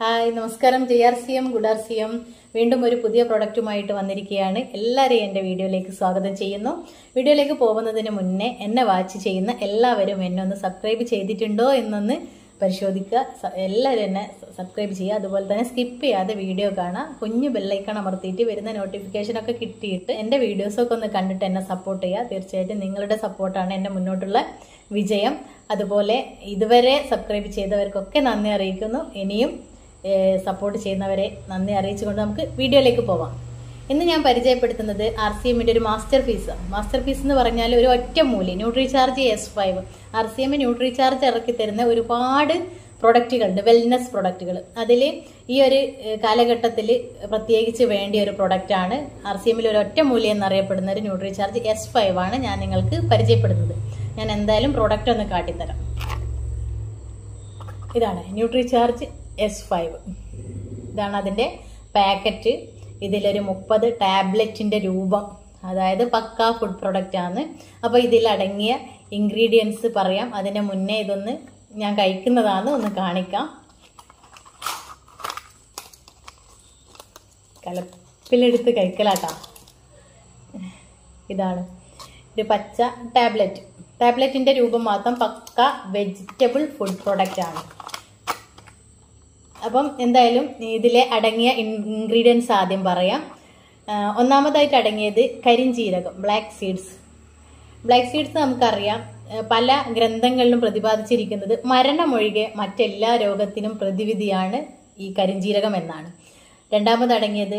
Hi നമസ്കാരം JRCM good RCM വീണ്ടും ഒരു പുതിയ പ്രൊഡക്റ്റുമായിട്ട് വന്നിരിക്കുകയാണ്. എല്ലാവരെയും എൻ്റെ വീഡിയോയിലേക്ക് സ്വാഗതം ചെയ്യുന്നു. വീഡിയോയിലേക്ക് പോകുന്നതിന് മുന്നേ എന്നെ വാച്ച് ചെയ്യുന്ന എല്ലാവരും എന്നെ ഒന്ന് സബ്സ്ക്രൈബ് ചെയ്തിട്ടുണ്ടോ എന്നൊന്ന് പരിശോധിക്കുക. എല്ലാവരും എന്നെ സബ്സ്ക്രൈബ് ചെയ്യുക. അതുപോലെ തന്നെ സ്കിപ്പ് ചെയ്യാതെ വീഡിയോ കാണാം. കുഞ്ഞു ബെല്ലൈക്കൺ അമർത്തിയിട്ട് വരുന്ന നോട്ടിഫിക്കേഷനൊക്കെ കിട്ടിയിട്ട് എൻ്റെ വീഡിയോസൊക്കെ ഒന്ന് കണ്ടിട്ട് എന്നെ സപ്പോർട്ട് ചെയ്യുക. തീർച്ചയായിട്ടും നിങ്ങളുടെ സപ്പോർട്ടാണ് എൻ്റെ മുന്നോട്ടുള്ള വിജയം. അതുപോലെ ഇതുവരെ സബ്സ്ക്രൈബ് ചെയ്തവർക്കൊക്കെ നന്ദി അറിയിക്കുന്നു. ഇനിയും സപ്പോർട്ട് ചെയ്യുന്നവരെ നന്ദി അറിയിച്ചുകൊണ്ട് നമുക്ക് വീഡിയോയിലേക്ക് പോവാം. ഇന്ന് ഞാൻ പരിചയപ്പെടുത്തുന്നത് RCMന്റെ ഒരു മാസ്റ്റർ പീസ് എന്ന് പറഞ്ഞാൽ ഒരു ഒറ്റമൂലി ന്യൂട്രിചാർജ് S5. RCM ന്യൂട്രിചാർജ് ഇറക്കി തരുന്ന ഒരുപാട് പ്രൊഡക്റ്റുകളുണ്ട്, വെൽനെസ് പ്രൊഡക്റ്റുകൾ. അതിൽ ഈ ഒരു കാലഘട്ടത്തിൽ പ്രത്യേകിച്ച് വേണ്ടിയ ഒരു പ്രൊഡക്റ്റാണ് RCMൽ ഒരു ഒറ്റമൂലി എന്നറിയപ്പെടുന്ന ഒരു ന്യൂട്രിചാർജ് S5 ആണ് ഞാൻ നിങ്ങൾക്ക് പരിചയപ്പെടുന്നത്. ഞാൻ എന്തായാലും പ്രൊഡക്റ്റ് ഒന്ന് കാട്ടിത്തരാം. ഇതാണ് ന്യൂട്രിചാർജ് S5. ഇതാണ് അതിൻ്റെ പാക്കറ്റ്. ഇതിലൊരു 30 ടാബ്ലറ്റിൻ്റെ രൂപം, അതായത് പക്കാ ഫുഡ് പ്രൊഡക്റ്റ് ആണ്. അപ്പോൾ ഇതിലടങ്ങിയ ഇൻഗ്രീഡിയൻസ് പറയാം. അതിന് മുന്നേ ഇതൊന്ന് ഞാൻ കഴിക്കുന്നതാണ് ഒന്ന് കാണിക്കാം. കലപ്പിലെടുത്ത് കഴിക്കലാട്ടാ. ഇതാണ് ഒരു പച്ച ടാബ്ലറ്റിൻ്റെ രൂപം മാത്രം പക്ക വെജിറ്റബിൾ ഫുഡ് പ്രൊഡക്റ്റ് ആണ്. അപ്പം എന്തായാലും ഇതിലെ അടങ്ങിയ ഇൻഗ്രീഡിയൻസ് ആദ്യം പറയാം. ഒന്നാമതായിട്ട് അടങ്ങിയത് കരിഞ്ജീരകം, ബ്ലാക്ക് സീഡ്സ് നമുക്കറിയാം. പല ഗ്രന്ഥങ്ങളിലും പ്രതിപാദിച്ചിരിക്കുന്നത് മരണമൊഴികെ മറ്റെല്ലാ രോഗത്തിനും പ്രതിവിധിയാണ് ഈ കരിഞ്ജീരകം എന്നാണ്. രണ്ടാമത് അടങ്ങിയത്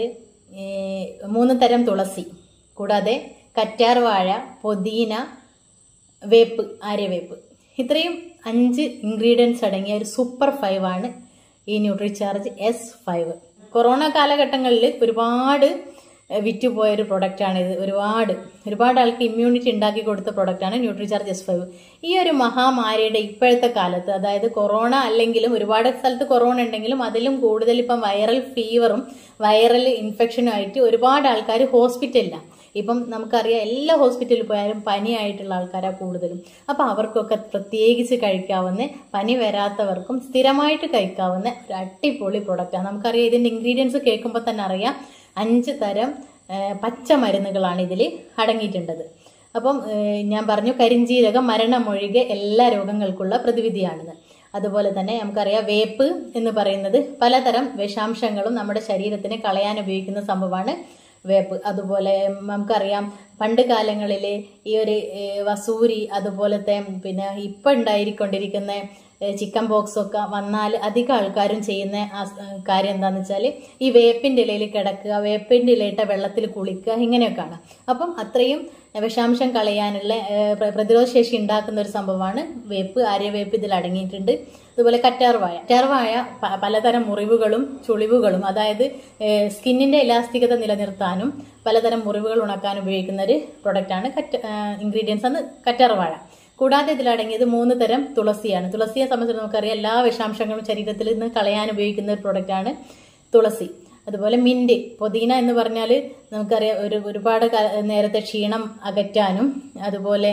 3 തരം തുളസി, കൂടാതെ കറ്റാർവാഴ, പുതിന, ആര്യവേപ്പ്. ഇത്രയും 5 ഇൻഗ്രീഡിയൻസ് അടങ്ങിയ ഒരു സൂപ്പർ 5 ആണ് ഈ ന്യൂട്രിചാർജ് S5. കൊറോണ കാലഘട്ടങ്ങളിൽ ഒരുപാട് വിറ്റുപോയൊരു പ്രൊഡക്റ്റാണിത്. ഒരുപാട് ആൾക്ക് ഇമ്മ്യൂണിറ്റി ഉണ്ടാക്കി കൊടുത്ത പ്രൊഡക്റ്റാണ് ന്യൂട്രിചാർജ് S5. ഈ ഒരു മഹാമാരിയുടെ ഇപ്പോഴത്തെ കാലത്ത്, അതായത് കൊറോണ അല്ലെങ്കിലും ഒരുപാട് സ്ഥലത്ത് കൊറോണ ഉണ്ടെങ്കിലും അതിലും കൂടുതൽ ഇപ്പം വൈറൽ ഫീവറും വൈറൽ ഇൻഫെക്ഷനും ആയിട്ട് ഒരുപാട് ആൾക്കാർ ഹോസ്പിറ്റലിലാണ്. ഇപ്പം നമുക്കറിയാം, എല്ലാ ഹോസ്പിറ്റലിൽ പോയാലും പനിയായിട്ടുള്ള ആൾക്കാരാണ് കൂടുതലും. അപ്പം അവർക്കൊക്കെ പ്രത്യേകിച്ച് കഴിക്കാവുന്ന, പനി വരാത്തവർക്കും സ്ഥിരമായിട്ട് കഴിക്കാവുന്ന ഒരു അടിപൊളി പ്രൊഡക്റ്റാണ്. നമുക്കറിയാം, ഇതിൻ്റെ ഇൻഗ്രീഡിയൻസ് കേൾക്കുമ്പോൾ തന്നെ അറിയാം 5 തരം പച്ചമരുന്നുകളാണ് ഇതിൽ അടങ്ങിയിട്ടുള്ളത്. അപ്പം ഞാൻ പറഞ്ഞു, കരിഞ്ജീരകം മരണമൊഴികെ എല്ലാ രോഗങ്ങൾക്കുള്ള പ്രതിവിധിയാണിത്. അതുപോലെ തന്നെ നമുക്കറിയാം, വേപ്പ് എന്ന് പറയുന്നത് പലതരം വിഷാംശങ്ങളും നമ്മുടെ ശരീരത്തിന് കളയാൻ ഉപയോഗിക്കുന്ന സംഭവമാണ് വേപ്പ്. അതുപോലെ നമുക്കറിയാം, പണ്ട് കാലങ്ങളിൽ ഈ ഒരു വസൂരി, അതുപോലത്തെ പിന്നെ ഇപ്പം ഉണ്ടായിക്കൊണ്ടിരിക്കുന്ന ചിക്കൻ ബോക്സ് ഒക്കെ വന്നാൽ അധികം ആൾക്കാരും ചെയ്യുന്ന കാര്യം എന്താണെന്ന് വെച്ചാൽ ഈ വേപ്പിൻ്റെ ഇലയിൽ കിടക്കുക, വേപ്പിൻ്റെ ഇലയിട്ട വെള്ളത്തിൽ കുളിക്കുക, ഇങ്ങനെയൊക്കെയാണ്. അപ്പം അത്രയും വിഷാംശം കളയാനുള്ള പ്രതിരോധശേഷി ഉണ്ടാക്കുന്ന ഒരു സംഭവമാണ് വേപ്പ്. ആര്യവേപ്പ് ഇതിൽ അടങ്ങിയിട്ടുണ്ട്. അതുപോലെ കറ്റാർവാഴ പലതരം മുറിവുകളും ചുളിവുകളും, അതായത് സ്കിന്നിന്റെ ഇലാസ്തികത നിലനിർത്താനും പലതരം മുറിവുകൾ ഉണക്കാനും ഉപയോഗിക്കുന്ന ഒരു പ്രൊഡക്റ്റാണ് ഇൻഗ്രീഡിയൻസ് ആണ് കറ്റാർവാഴ. കൂടാതെ ഇതിലടങ്ങിയത് 3 തരം തുളസിയാണ്. തുളസിയെ സംബന്ധിച്ച് നമുക്കറിയാം, എല്ലാ വിഷാംശങ്ങളും ശരീരത്തിൽ നിന്ന് കളയാൻ ഉപയോഗിക്കുന്ന ഒരു പ്രൊഡക്റ്റാണ് തുളസി. അതുപോലെ മിന്റ്, പുതിന എന്ന് പറഞ്ഞാൽ നമുക്കറിയാം ഒരുപാട് നേരത്തെ ക്ഷീണം അകറ്റാനും അതുപോലെ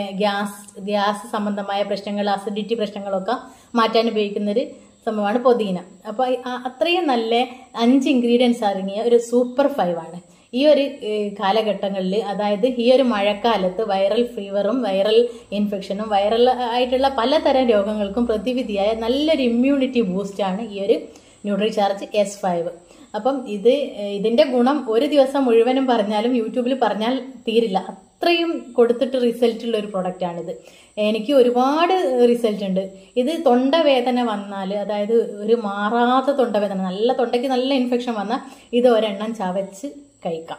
ഗ്യാസ് സംബന്ധമായ പ്രശ്നങ്ങൾ, അസിഡിറ്റി പ്രശ്നങ്ങളൊക്കെ മാറ്റാൻ ഉപയോഗിക്കുന്നൊരു സംഭവമാണ് പുതിന. അപ്പോൾ അത്രയും നല്ല 5 ഇൻഗ്രീഡിയൻസ് അടങ്ങിയ ഒരു സൂപ്പർ 5 ആണ്. ഈ ഒരു കാലഘട്ടങ്ങളിൽ, അതായത് ഈ ഒരു മഴക്കാലത്ത് വൈറൽ ഫീവറും വൈറൽ ഇൻഫെക്ഷനും വൈറൽ ആയിട്ടുള്ള പലതരം രോഗങ്ങൾക്കും പ്രതിവിധിയായ നല്ലൊരു ഇമ്മ്യൂണിറ്റി ബൂസ്റ്റാണ് ഈ ഒരു ന്യൂട്രിചാർജ് S5. അപ്പം ഇതിന്റെ ഗുണം ഒരു ദിവസം മുഴുവനും പറഞ്ഞാലും യൂട്യൂബിൽ പറഞ്ഞാൽ തീരില്ല. അത്രയും കൊടുത്തിട്ട് റിസൾട്ടുള്ള ഒരു പ്രൊഡക്റ്റാണിത്. എനിക്ക് ഒരുപാട് റിസൾട്ട് ഉണ്ട്. ഇത് തൊണ്ടവേദന വന്നാൽ, അതായത് ഒരു മാറാത്ത തൊണ്ടവേദന, തൊണ്ടയ്ക്ക് നല്ല ഇൻഫെക്ഷൻ വന്നാൽ ഇത് ഒരെണ്ണം ചവച്ച് കഴിക്കാം.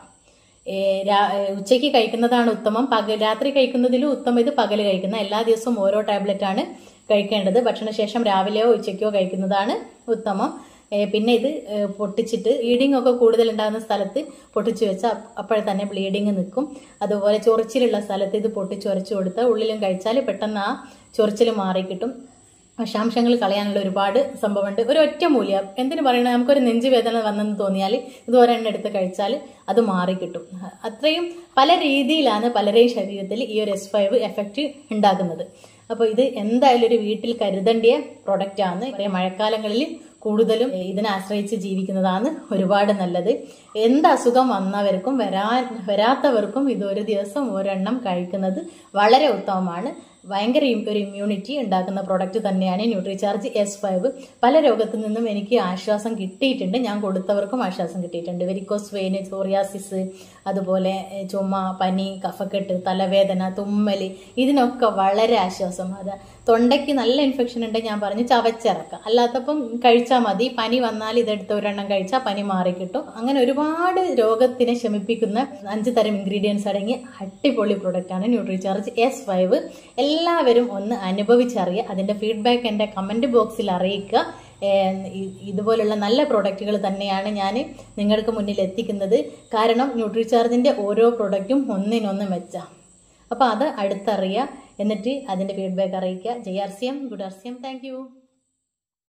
ഉച്ചയ്ക്ക് കഴിക്കുന്നതാണ് ഉത്തമം. രാത്രി കഴിക്കുന്നതിലും ഉത്തമം ഇത് പകൽ കഴിക്കുന്ന. എല്ലാ ദിവസവും ഓരോ ടാബ്ലറ്റ് ആണ് കഴിക്കേണ്ടത്. ഭക്ഷണശേഷം രാവിലെയോ ഉച്ചയ്ക്കോ കഴിക്കുന്നതാണ് ഉത്തമം. പിന്നെ ഇത് പൊട്ടിച്ചിട്ട് ബ്ലീഡിംഗ് ഒക്കെ കൂടുതൽ ഉണ്ടാകുന്ന സ്ഥലത്ത് പൊട്ടിച്ചു വെച്ചാൽ അപ്പോഴെ തന്നെ ബ്ലീഡിങ് നിൽക്കും. അതുപോലെ ചൊറിച്ചിലുള്ള സ്ഥലത്ത് ഇത് പൊട്ടിച്ചൊരച്ചു കൊടുത്താൽ ഉള്ളിലും കഴിച്ചാൽ പെട്ടെന്ന് ആ ചൊറിച്ചിൽ മാറിക്കിട്ടും. വിഷാംശങ്ങൾ കളയാനുള്ള ഒരുപാട് സംഭവമുണ്ട്. ഒരു ഒറ്റ മൂല്യം എന്തിനു പറയണത്, നമുക്കൊരു നെഞ്ചുവേദന വന്നെന്ന് തോന്നിയാൽ ഇത് ഒരെണ്ണം എടുത്ത് കഴിച്ചാൽ അത് മാറിക്കിട്ടും. അത്രയും പല രീതിയിലാണ് പലരെയും ശരീരത്തിൽ ഈ ഒരു S5 എഫക്റ്റ് ഉണ്ടാക്കുന്നത്. അപ്പോൾ ഇത് എന്തായാലും ഒരു വീട്ടിൽ കരുതേണ്ടിയ പ്രൊഡക്റ്റ് ആണ്. മഴക്കാലങ്ങളിൽ കൂടുതലും ഇതിനെ ആശ്രയിച്ച് ജീവിക്കുന്നതാണ് ഒരുപാട് നല്ലത്. എന്ത് അസുഖം വന്നവർക്കും വരാത്തവർക്കും ഇതൊരു ദിവസം ഒരെണ്ണം കഴിക്കുന്നത് വളരെ ഉത്തമമാണ്. ഭയങ്കര ഒരു ഇമ്മ്യൂണിറ്റി ഉണ്ടാക്കുന്ന പ്രോഡക്റ്റ് തന്നെയാണ് ന്യൂട്രിചാർജ് S5. പല രോഗത്തിൽ നിന്നും എനിക്ക് ആശ്വാസം കിട്ടിയിട്ടുണ്ട്. ഞാൻ കൊടുത്തവർക്കും ആശ്വാസം കിട്ടിയിട്ടുണ്ട്. വെരിക്കോസ് വെയിൻ, സോറിയാസിസ്, അതുപോലെ ചുമ, പനി, കഫക്കെട്ട്, തലവേദന, തുമ്മൽ, ഇതിനൊക്കെ വളരെ ആശ്വാസം. അത് തൊണ്ടയ്ക്ക് നല്ല ഇൻഫെക്ഷൻ ഉണ്ടെങ്കിൽ ഞാൻ പറഞ്ഞു ചവച്ചിറക്കാം, അല്ലാത്തപ്പം കഴിച്ചാൽ മതി. പനി വന്നാൽ ഇതെടുത്ത് ഒരെണ്ണം കഴിച്ചാൽ പനി മാറിക്കിട്ടും. അങ്ങനെ ഒരുപാട് രോഗത്തിനെ ശമിപ്പിക്കുന്ന 5 തരം ഇൻഗ്രീഡിയൻസ് അടങ്ങിയ അടിപൊളി പ്രൊഡക്റ്റാണ് ന്യൂട്രിചാർജ് S5. എല്ലാവരും ഒന്ന് അനുഭവിച്ചറിയുക. അതിന്റെ ഫീഡ്ബാക്ക് എൻ്റെ കമന്റ് ബോക്സിൽ അറിയിക്കുക. ഇതുപോലുള്ള നല്ല പ്രോഡക്റ്റുകൾ തന്നെയാണ് ഞാൻ നിങ്ങൾക്ക് മുന്നിൽ എത്തിക്കുന്നത്. കാരണം ന്യൂട്രിചാർജിന്റെ ഓരോ പ്രോഡക്റ്റും ഒന്നിനൊന്ന് മെച്ചാം. അപ്പോൾ അത് അടുത്തറിയുക, എന്നിട്ട് അതിന്റെ ഫീഡ്ബാക്ക് അറിയിക്കുക. JRCM, good RCM. Thank U.